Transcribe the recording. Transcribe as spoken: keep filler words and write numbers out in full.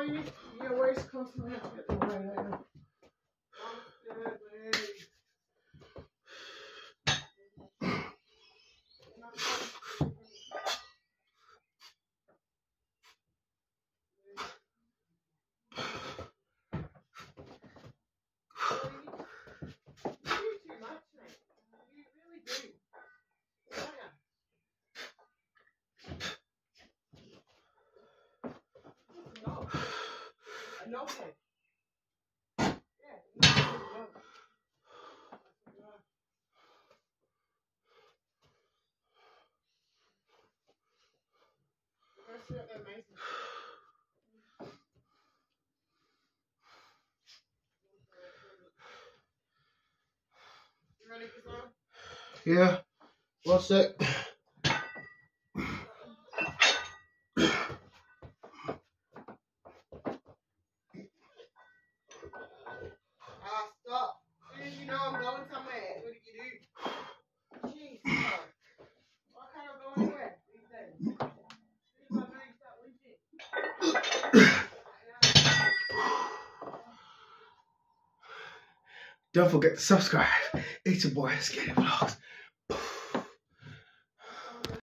you, your waist constantly have to get the way there. No, okay. Yeah, no, no. That's amazing. You ready for some? Yeah. One sec. Ah, stop. As soon as you know I'm going somewhere, what do you do? Jeez, God. Why can't I go anywhere these days? As soon as I know you start winching. Don't forget to subscribe. It's your boy, Skinny Vlogs.